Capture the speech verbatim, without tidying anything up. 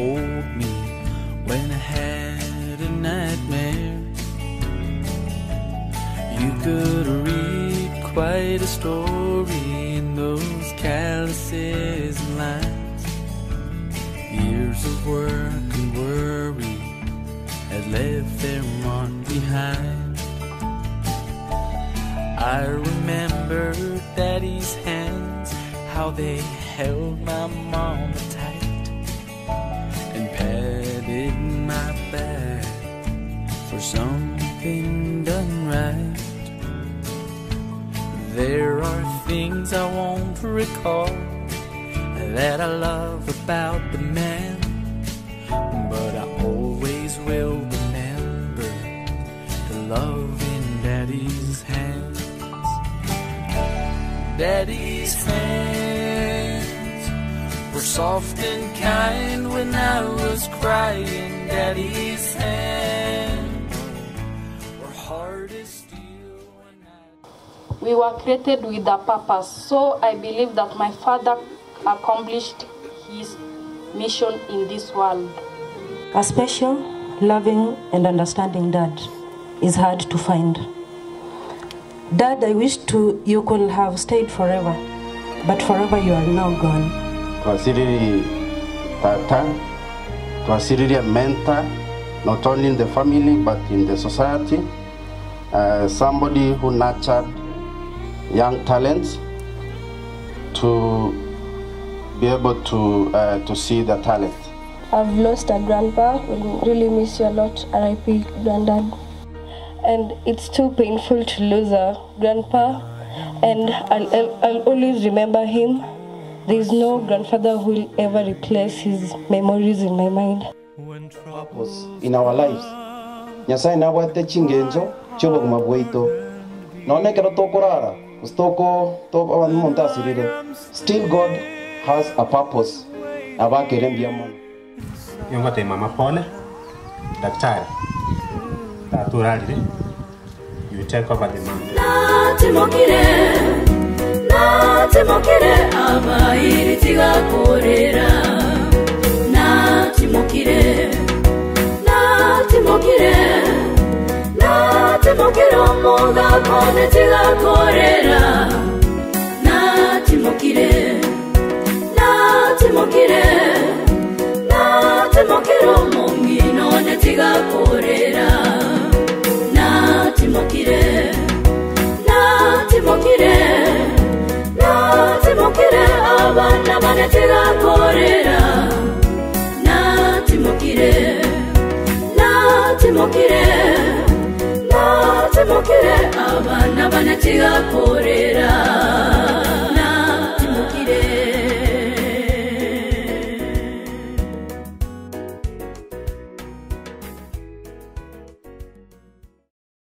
hold me when I had a nightmare. You could read quite a story in those calluses and lines. Years of work and worry had left their mark behind. I remember Daddy's hands, how they held my mama tight and patted my back for something done right. There are things I won't recall that I love about the man, but I always will remember the love in Daddy's hands. Daddy's hands were soft and kind when I was crying. Daddy's hands were hard as steel when I... We were created with a purpose, so I believe that my father accomplished his mission in this world. A special, loving, and understanding dad is hard to find. Dad, I wish to you could have stayed forever, but forever you are now gone. Twasiriri tata, twasiriri a mentor, not only in the family but in the society. Uh, somebody who nurtured young talents to be able to uh, to see the talent. I've lost a grandpa. We'll really miss you a lot, R I P Granddad. And it's too painful to lose a grandpa, and I'll, I'll, I'll always remember him. There's no grandfather who will ever replace his memories in my mind. Purpose in our lives. Nyasai na wate chingenjo chobo kumabweito. Naone kero tokorara. Ustoko to awan monta sirire. Still God has a purpose. Abake rembia mon. Yongo te mama pole. Daktari. You take over the mantle. Natimokire, natimokire, abairi tiga korera. Natimokire, natimokire, natimokire, omoga kone tiga korera. Natimokire, natimokire, natimokire, omongi none tiga korera. Natimokire, natimokire, natimokire, abana bane tiga korera. Natimokire, natimokire, natimokire, abana bane tiga korera.